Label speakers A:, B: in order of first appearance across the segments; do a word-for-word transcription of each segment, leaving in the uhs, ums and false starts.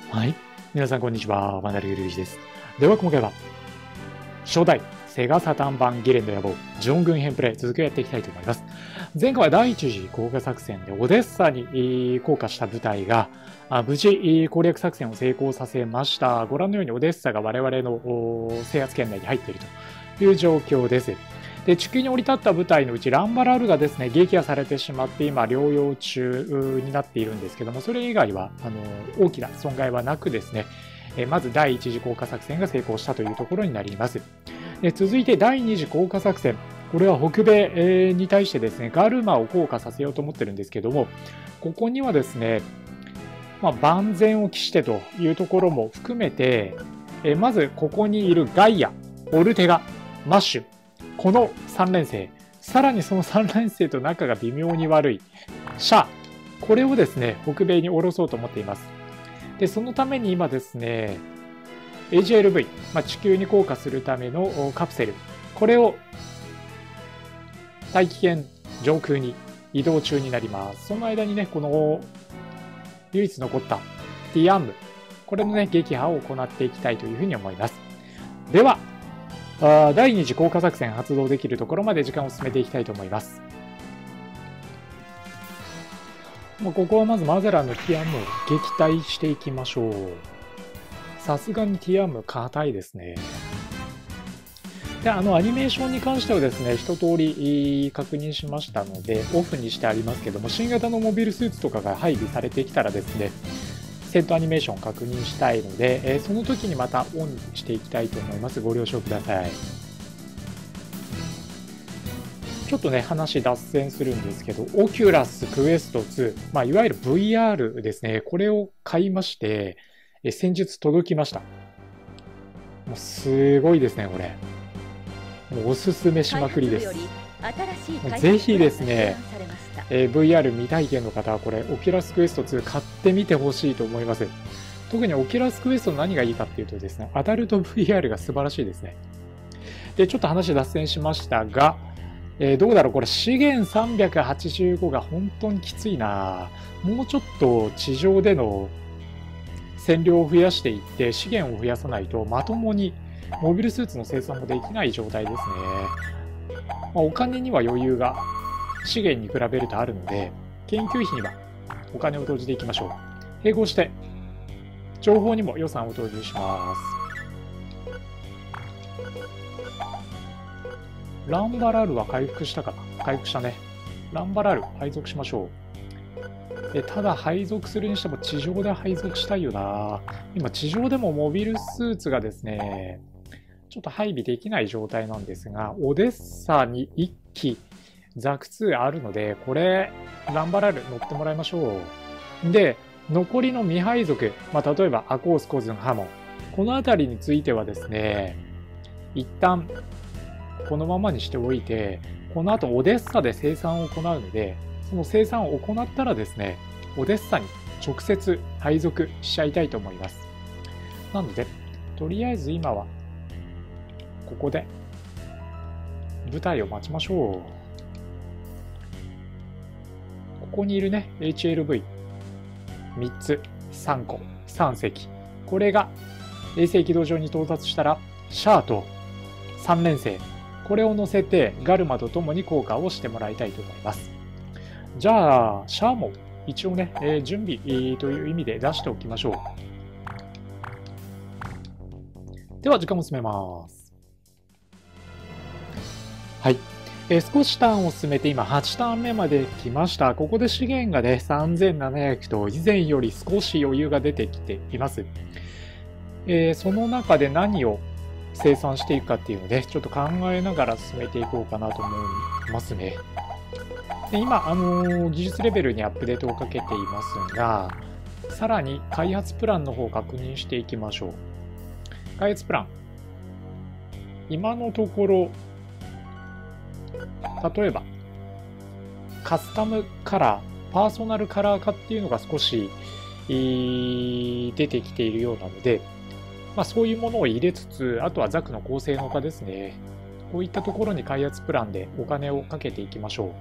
A: はい。皆さん、こんにちは。ワナルユルイジです。では、今回は、初代セガサタン版ギレンド野望、ジョン軍編プレイ、続きをやっていきたいと思います。前回は第一次降下作戦でオデッサに降下した部隊が、無事攻略作戦を成功させました。ご覧のようにオデッサが我々の制圧圏内に入っているという状況です。で、地球に降り立った部隊のうちランバラルがですね、撃破されてしまって今療養中になっているんですけども、それ以外はあの大きな損害はなくですね、えまず第一次降下作戦が成功したというところになります。で、続いて第二次降下作戦、これは北米に対してですね、ガルマを降下させようと思ってるんですけども、ここにはですね、まあ、万全を期してというところも含めて、えまずここにいるガイア、オルテガ、マッシュ、このさん連星、さらにそのさん連星と仲が微妙に悪いシャア、これをですね、北米に下ろそうと思っています。で、そのために今ですね、エージェーエルブイ、まあ、地球に降下するためのカプセル、これを大気圏上空に移動中になります。その間にね、この唯一残ったティアンム、これのね、撃破を行っていきたいというふうに思います。では、第二次降下作戦発動できるところまで時間を進めていきたいと思います。もうここはまずマゼランのティアムを撃退していきましょう。さすがにティアム硬いですね。で、あのアニメーションに関してはですね、一通り確認しましたので、オフにしてありますけども、新型のモビルスーツとかが配備されてきたらですね、戦闘アニメーションを確認したいので、えー、その時にまたオンにしていきたいと思います。ご了承ください。ちょっとね、話脱線するんですけど、オキュラスクエストツー、まあ、いわゆる ブイアール ですね、これを買いまして、え先日届きました。もうすごいですね、これ。もうおすすめしまくりです。ぜひですね、えー、ブイアール 未体験の方はこれ、オキュラスクエストツー買ってみてほしいと思います。特にオキュラスクエストの何がいいかっていうとですね、アダルト ブイアール が素晴らしいですね。で、ちょっと話脱線しましたが、えー、どうだろうこれ資源さんびゃくはちじゅうごが本当にきついな。もうちょっと地上での占領を増やしていって資源を増やさないとまともにモビルスーツの生産もできない状態ですね。まあ、お金には余裕が資源に比べるとあるので、研究費にはお金を投じていきましょう。並行して情報にも予算を投入します。ランバラルは回復したかな？回復したね。ランバラル配属しましょう。で、ただ配属するにしても地上で配属したいよな。今地上でもモビルスーツがですね、ちょっと配備できない状態なんですが、オデッサにいっきザクツーあるので、これランバラル乗ってもらいましょう。で、残りの未配属、まあ、例えばアコース、コズン、ハモン、この辺りについてはですね、一旦このままにしておいて、この後オデッサで生産を行うので、その生産を行ったらですね、オデッサに直接配属しちゃいたいと思います。なので、とりあえず今は、ここで部隊を待ちましょう。ここにいるね、エイチエルブイみっ つ、さんこ、さん隻。これが衛星軌道上に到達したら、シャアとさん連星、これを乗せてガルマとともに降下をしてもらいたいと思います。じゃあ、シャアも一応ね、えー、準備、えー、という意味で出しておきましょう。では、時間を進めます。はい。えー、少しターンを進めて今はちターン目まで来ました。ここで資源がね、さんぜんななひゃくと以前より少し余裕が出てきています。えー、その中で何を生産していくかっていうので、ちょっと考えながら進めていこうかなと思いますね。で今、あのー、技術レベルにアップデートをかけていますが、さらに開発プランの方を確認していきましょう。開発プラン。今のところ、例えば、カスタムカラー、パーソナルカラー化っていうのが少し出てきているようなので、まあ、そういうものを入れつつ、あとはザクの高性能化ですね。こういったところに開発プランでお金をかけていきましょう。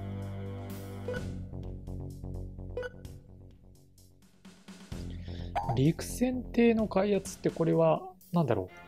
A: 陸戦艇の開発ってこれは何だろ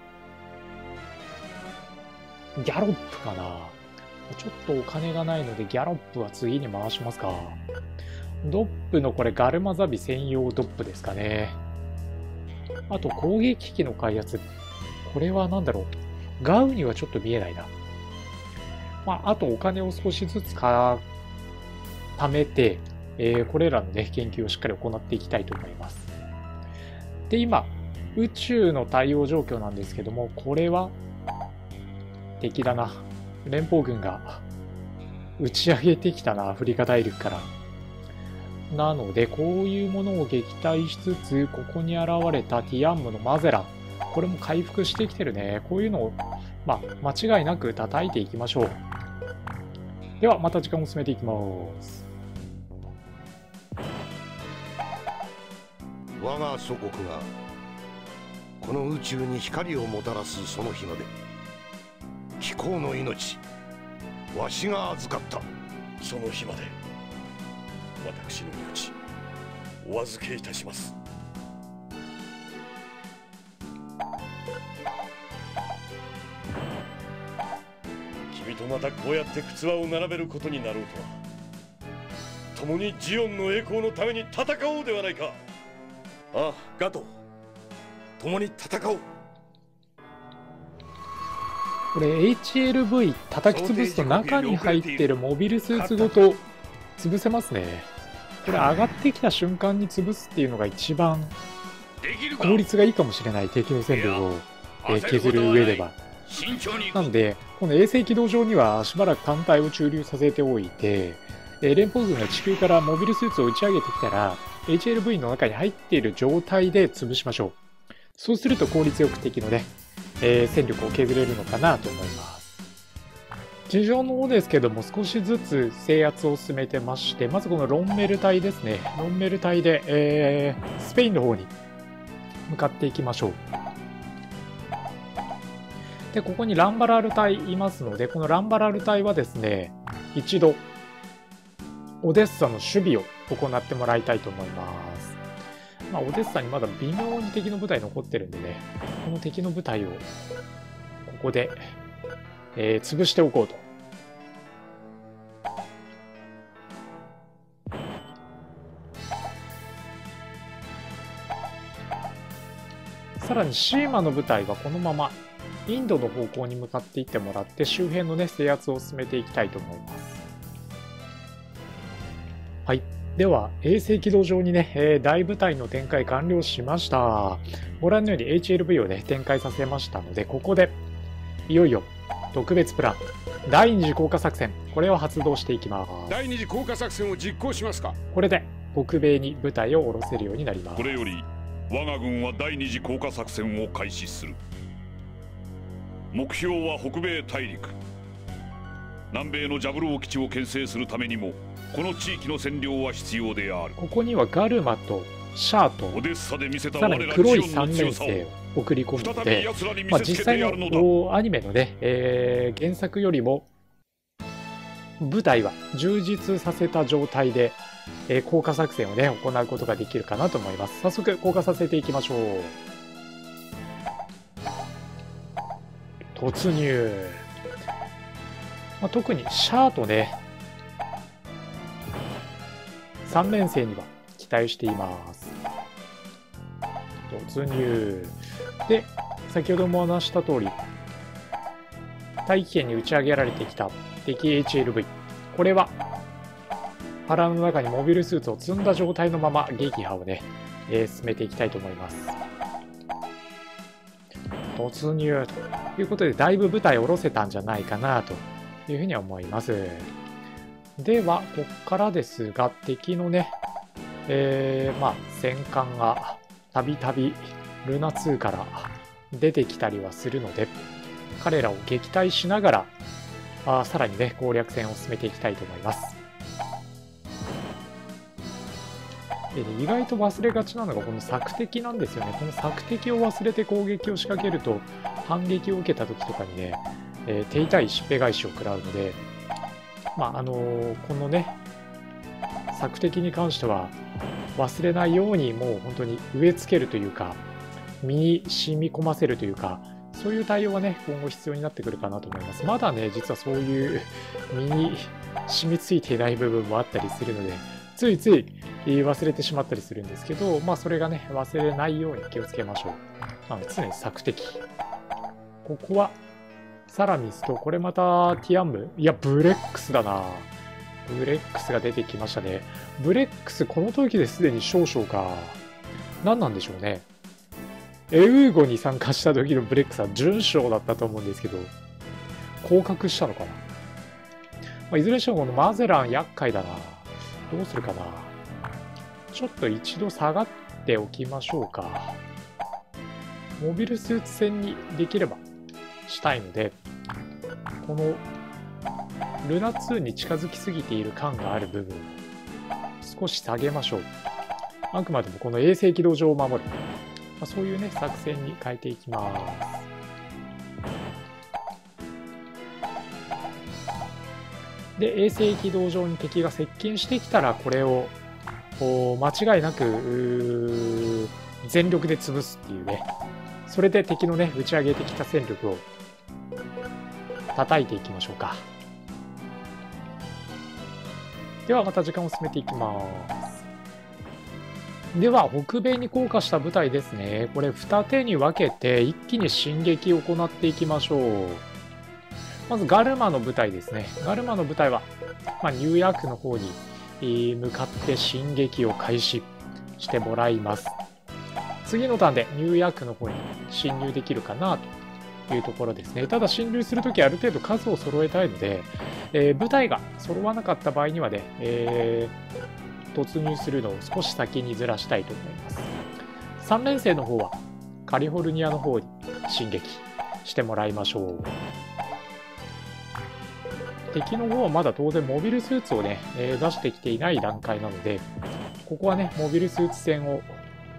A: う。ギャロップかな。ちょっとお金がないのでギャロップは次に回しますか。ドップのこれガルマザビ専用ドップですかね。あと攻撃機の開発。これは何だろう。ガウにはちょっと見えないな。まあ、あとお金を少しずつか貯めて、えー、これらのね、研究をしっかり行っていきたいと思います。で、今、宇宙の対応状況なんですけども、これは敵だな。連邦軍が打ち上げてきたな、アフリカ大陸から。なので、こういうものを撃退しつつ、ここに現れたティアンムのマゼラン。これも回復してきてるね。こういうのを、まあ、間違いなく叩いていきましょう。では、また時間を進めていきます。
B: 我が祖国がこの宇宙に光をもたらすその日まで、気候の命、わしが預かった。
C: その日まで私の命お預けいたします。君とまたこうやって靴輪を並べることになろうとは。共にジオンの栄光のために戦おうではないか。ああ、ガト、共に戦おう。
A: これ エイチエルブイ 叩き潰すと中に入っているモビルスーツごと潰せますね。これ上がってきた瞬間に潰すっていうのが一番効率がいいかもしれない。敵の戦力を削る上では。なのでこの衛星軌道上にはしばらく艦隊を駐留させておいて、連邦軍が地球からモビルスーツを打ち上げてきたら エイチエルブイ の中に入っている状態で潰しましょう。そうすると効率よく敵のね、えー、戦力を削れるのかなと思います。地上の方ですけども少しずつ制圧を進めてまして、まずこのロンメル隊ですね。ロンメル隊で、えー、スペインの方に向かっていきましょう。で、ここにランバラル隊いますので、このランバラル隊はですね、一度オデッサの守備を行ってもらいたいと思います。まあ、オデッサにまだ微妙に敵の部隊残ってるんでね、この敵の部隊をここで、えー、潰しておこうと。さらにシーマの部隊はこのままインドの方向に向かっていってもらって周辺のね制圧を進めていきたいと思います。はい。では衛星軌道上にね、えー、大部隊の展開完了しました。ご覧のように エイチエルブイ をね展開させましたので、ここでいよいよ特別プラン第二次降下作戦、これを発動していきます。
D: 第二次降下作戦を実行しますか。
A: これで北米に部隊を下ろせるようになります。
E: これより我が軍は第二次降下作戦を開始する。目標は北米大陸。南米のジャブロー基地を牽制するためにもこの地域の占領は必要である。
A: ここにはガルマとシャーと
E: オデッサで見せた
A: さらに黒いさん連星を送り込むので、まあ、実際のアニメのね、えー、原作よりも部隊は充実させた状態で、えー、降下作戦をね行うことができるかなと思います。早速降下させていきましょう。突入、まあ、特にシャーとねさん連星には期待しています。突入で、先ほども話した通り大気圏に打ち上げられてきた敵 エイチエルブイ、 これは腹の中にモビルスーツを積んだ状態のまま撃破をね、えー、進めていきたいと思います。突入ということでだいぶ部隊を下ろせたんじゃないかなというふうには思います。ではここからですが、敵のね、えー、まあ戦艦がたびたびルナツーから出てきたりはするので、彼らを撃退しながらあさらにね攻略戦を進めていきたいと思います。で、ね、意外と忘れがちなのがこの索敵なんですよね。この索敵を忘れて攻撃を仕掛けると反撃を受けた時とかにね、えー、手痛いしっぺ返しを食らうので、まああのー、このね索敵に関しては忘れないようにもう本当に植え付けるというか、身に染み込ませるというか、そういう対応がね、今後必要になってくるかなと思います。まだね、実はそういう身に染みついていない部分もあったりするので、ついつい忘れてしまったりするんですけど、まあそれがね、忘れないように気をつけましょう。なので常に索敵。ここはサラミスと、これまたティアンム、いや、ブレックスだな。ブレックスが出てきましたね。ブレックス、この時ですでに少々か。何なんでしょうね。エウーゴに参加した時のブレックスは準将だったと思うんですけど、降格したのかな。まあ、いずれにしてもこのマゼラン厄介だな。どうするかな。ちょっと一度下がっておきましょうか。モビルスーツ戦にできればしたいので、このルナツーに近づきすぎている感がある部分を少し下げましょう。あくまでもこの衛星軌道上を守る。まあ、そういうね、作戦に変えていきます。で、衛星軌道上に敵が接近してきたら、これを間違いなく全力で潰すっていうね、それで敵のね、打ち上げてきた戦力を叩いていきましょうか。ではまた時間を進めていきます。では北米に降下した部隊ですね。これ二手に分けて一気に進撃を行っていきましょう。まずガルマの部隊ですね。ガルマの部隊は、まあ、ニューヤークの方に向かって進撃を開始してもらいます。次のターンでニューヤークの方に侵入できるかなというところですね。ただ侵入するときある程度数を揃えたいので、えー、部隊が揃わなかった場合にはね、えー突入するのを少し先にずらしたいと思います。さん連星の方はカリフォルニアの方に進撃してもらいましょう。敵の方はまだ当然モビルスーツをね、えー、出してきていない段階なので、ここはね、モビルスーツ戦を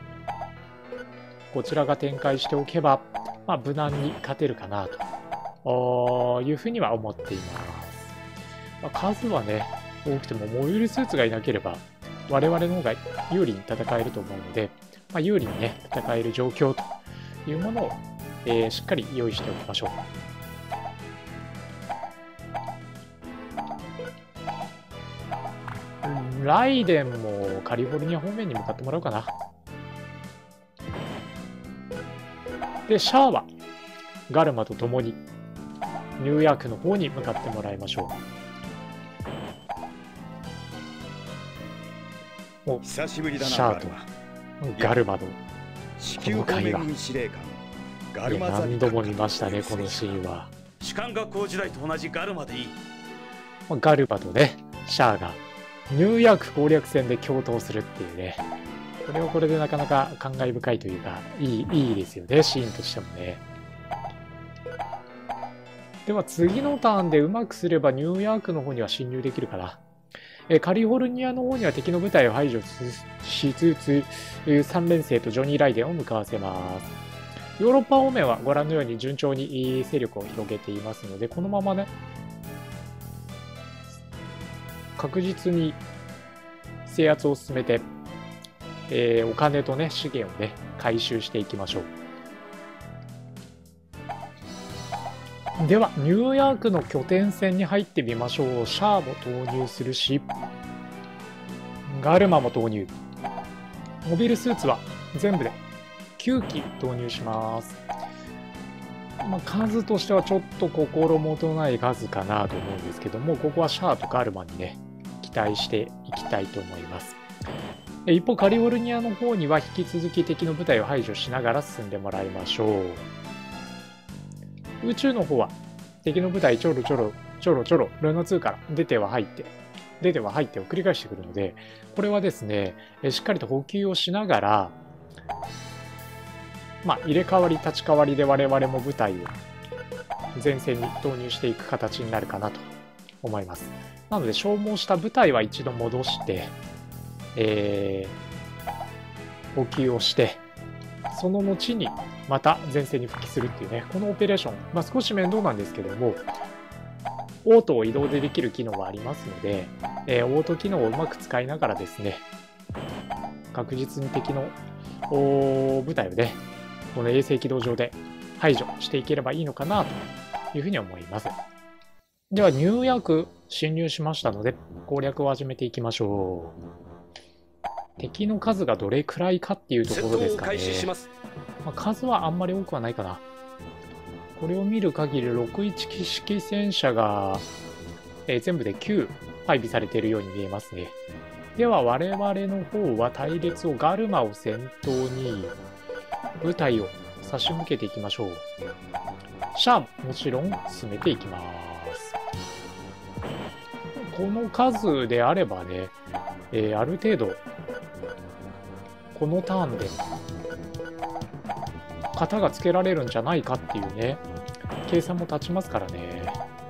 A: こちらが展開しておけば、まあ、無難に勝てるかなというふうには思っています。まあ、数はね、多くてもモビルスーツがいなければ、我々の方が有利に戦えると思うので、まあ、有利にね、戦える状況というものを、えー、しっかり用意しておきましょう。ライデンもカリフォルニア方面に向かってもらおうかな。で、シャアはガルマと共にニューヤークの方に向かってもらいましょう。もう
F: 久しぶりだな、
A: シャアとガルマのこの会話、
F: ガルマザ
A: 何度も見ましたね、このシーンは。
F: 士官学校時代と同じガルマでいい。
A: ガルマとね、シャアがニューヤーク攻略戦で共闘するっていうね、これはこれでなかなか感慨深いというか、いい、いいですよね、シーンとしてもね。では次のターンでうまくすればニューヤークの方には侵入できるかな。カリフォルニアの方には敵の部隊を排除しつつ、さん連星とジョニー・ライデンを向かわせます。ヨーロッパ方面はご覧のように順調に勢力を広げていますので、このままね、確実に制圧を進めて、えー、お金とね、資源をね、回収していきましょう。では、ニューヨークの拠点戦に入ってみましょう。シャアも投入するし、ガルマも投入。モビルスーツは全部できゅうき投入します。まあ、数としてはちょっと心もとない数かなと思うんですけども、ここはシャアとガルマにね、期待していきたいと思います。一方、カリフォルニアの方には引き続き敵の部隊を排除しながら進んでもらいましょう。宇宙の方は敵の部隊ちょろちょろちょろちょろルナツーから出ては入って出ては入ってを繰り返してくるので、これはですね、しっかりと補給をしながら、まあ入れ替わり立ち替わりで我々も部隊を前線に投入していく形になるかなと思います。なので消耗した部隊は一度戻して、えー、補給をしてその後にまた前線に復帰するっていうね、このオペレーション、まあ、少し面倒なんですけども、オートを移動でできる機能がありますので、えー、オート機能をうまく使いながらですね、 確実に敵のお部隊をね、この衛星軌道上で排除していければいいのかなというふうに思います。ではニューヨーク侵入しましたので攻略を始めていきましょう。敵の数がどれくらいかっていうところですかね。まあ、数はあんまり多くはないかな。これを見る限りろくじゅういち式戦車が、えー、全部できゅう配備されているように見えますね。では我々の方は隊列をガルマを先頭に部隊を差し向けていきましょう。シャアもちろん進めていきます。この数であればね、えー、ある程度このターンで型がつけられるんじゃないかっていうね計算も立ちますからね。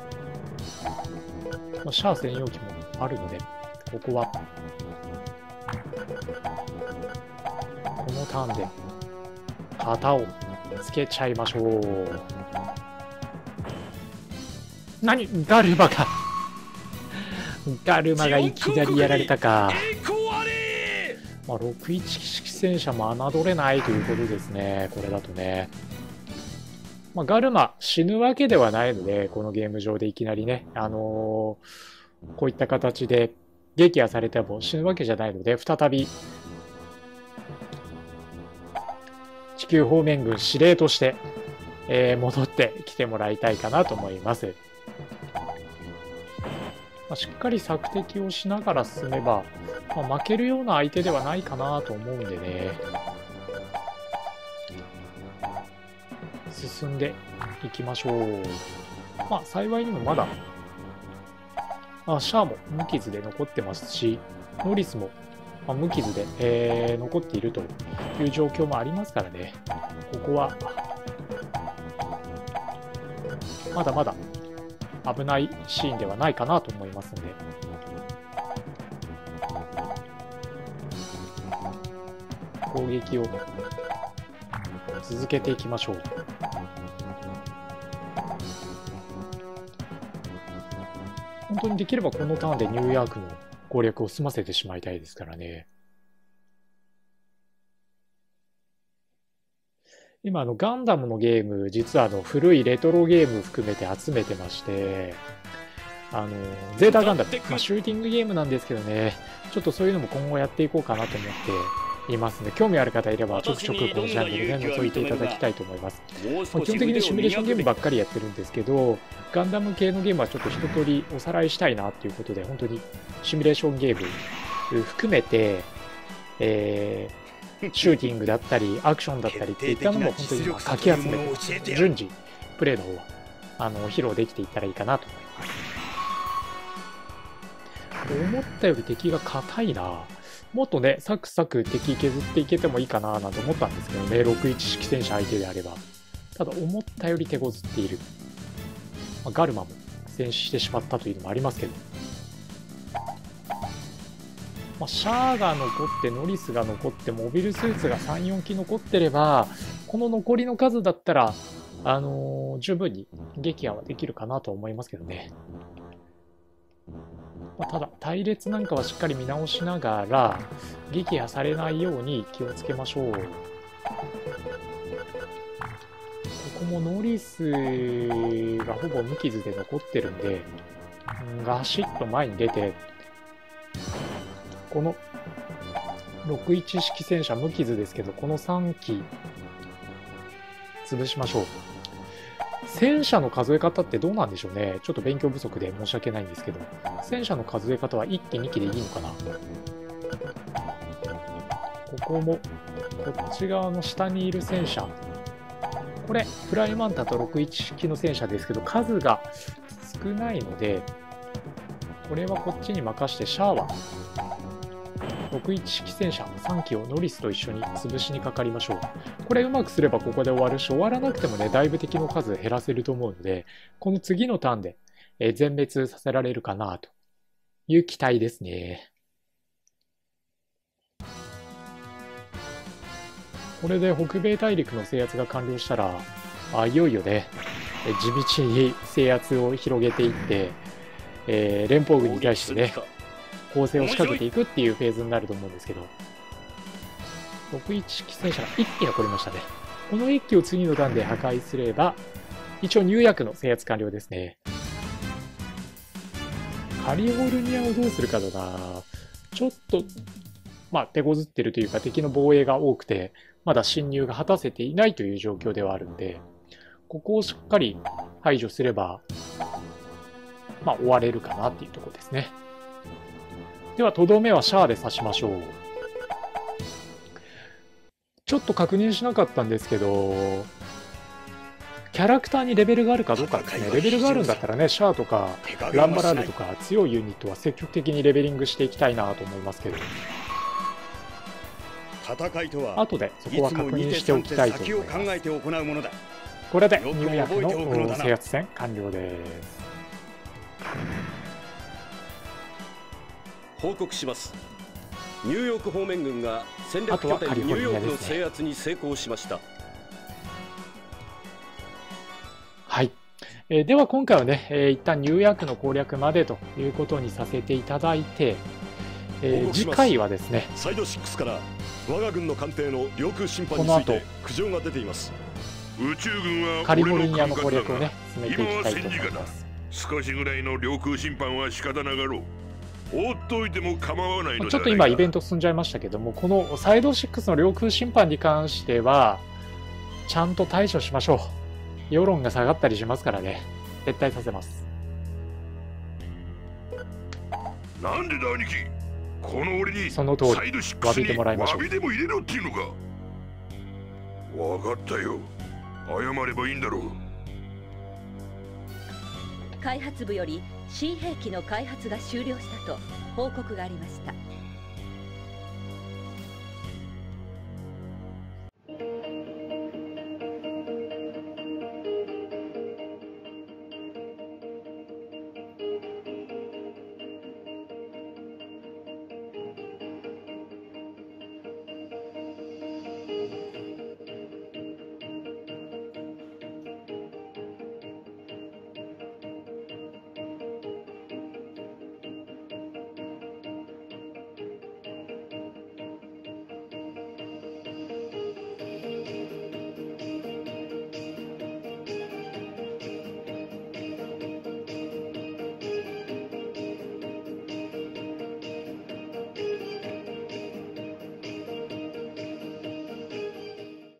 A: まあ、シャア専用機もあるのでここはこのターンで型をつけちゃいましょう。何ガルマがガルマがいきなりやられたか。まあ、ろくじゅういち式戦車も侮れないということですね、これだとね。まあ、ガルマ死ぬわけではないので、このゲーム上でいきなりね、あのー、こういった形で撃破されても死ぬわけじゃないので、再び地球方面軍司令として、えー、戻ってきてもらいたいかなと思います。まあ、しっかり索敵をしながら進めば、まあ、負けるような相手ではないかなと思うんでね、進んでいきましょう。まあ幸いにもまだあシャアも無傷で残ってますし、ノリスも、まあ、無傷で、えー、残っているという状況もありますからね、ここはまだまだ危ないシーンではないかなと思いますので、攻撃を続けていきましょう。本当にできればこのターンでニューヨークの攻略を済ませてしまいたいですからね。今あのガンダムのゲーム、実はあの古いレトロゲーム含めて集めてまして、あのゼータガンダム、まあ、シューティングゲームなんですけどね、ちょっとそういうのも今後やっていこうかなと思っていますので、興味ある方いればちょくちょくこのチャンネルで覗いていただきたいと思います。まあ、基本的にシミュレーションゲームばっかりやってるんですけど、ガンダム系のゲームはちょっと一通りおさらいしたいなっていうことで、本当にシミュレーションゲーム含めて、えーシューティングだったりアクションだったりっていったのも本当に今かき集めて順次プレイの方はあの披露できていったらいいかなと思います。思ったより敵が硬いな。もっとねサクサク敵削っていけてもいいかななんて思ったんですけどね、ろくじゅういち式戦車相手であれば。ただ思ったより手こずっている、まあ、ガルマも戦死してしまったというのもありますけど、まあ、シャアが残ってノリスが残ってモビルスーツがさん、よん機残ってれば、この残りの数だったら、あのー、十分に撃破はできるかなと思いますけどね。まあ、ただ隊列なんかはしっかり見直しながら撃破されないように気をつけましょう。ここもノリスがほぼ無傷で残ってるんで、ガシッと前に出て、このろくじゅういち式戦車無傷ですけど、このさん機潰しましょう。戦車の数え方ってどうなんでしょうね。ちょっと勉強不足で申し訳ないんですけど、戦車の数え方はいっ機に機でいいのかな。ここもこっち側の下にいる戦車、これフライマンタとろくじゅういち式の戦車ですけど数が少ないので、これはこっちに任してシャアはろくじゅういち式戦車さん機をノリスと一緒に潰しにかかりましょう。これうまくすればここで終わるし、終わらなくてもねだいぶ敵の数減らせると思うので、この次のターンで全滅させられるかなという期待ですね。これで北米大陸の制圧が完了したら、あいよいよね地道に制圧を広げていって、えー、連邦軍に対してね攻勢を仕掛けていくっていうフェーズになると思うんですけど、 ろくいち機戦車がいっき残りましたね。このいっきを次の段で破壊すれば、一応ニューヤークの制圧完了ですね。カリフォルニアをどうするかとか、ちょっと、まあ、手こずってるというか、敵の防衛が多くて、まだ侵入が果たせていないという状況ではあるんで、ここをしっかり排除すれば、まあ、終われるかなっていうところですね。では、とどめはシャアで刺しましょう。ちょっと確認しなかったんですけど、キャラクターにレベルがあるかどうかですね。レベルがあるんだったらね、シャアとかランバラルとか強いユニットは積極的にレベリングしていきたいなと思いますけど、
F: 戦いとは
A: 後でそこは確認しておきたいと思います。
F: 先を考えて行うものだ。
A: これでニューヤークの制圧戦完了です。
C: 報告します。ニューヨーク方面軍が戦略拠点ニューヨークの制圧に成功しました。
A: はい、えー、では今回はね、えー、一旦ニューヤークの攻略までということにさせていただいて、えー、次回はですね、
C: サイドシックスから我が軍の艦艇の領空侵犯について苦情が出ています。
E: 宇宙軍は
A: カリフォルニアの攻略をね進めていきたいと思います。
E: 少しぐらいの領空侵犯は仕方なかろう。放っておいても構わないのではないか。
A: ちょっと今イベント進んじゃいましたけども、このサイドシックスの領空侵犯に関してはちゃんと対処しましょう。世論が下がったりしますからね。撤退させます。
E: なんでだ兄貴、この俺に
A: その通り
E: サイドシックスに
A: 詫びてもらいましょう。
E: 詫びでも入れろっていうのか。分かったよ、謝ればいいんだろう。
G: 開発部より新兵器の開発が終了したと報告がありました。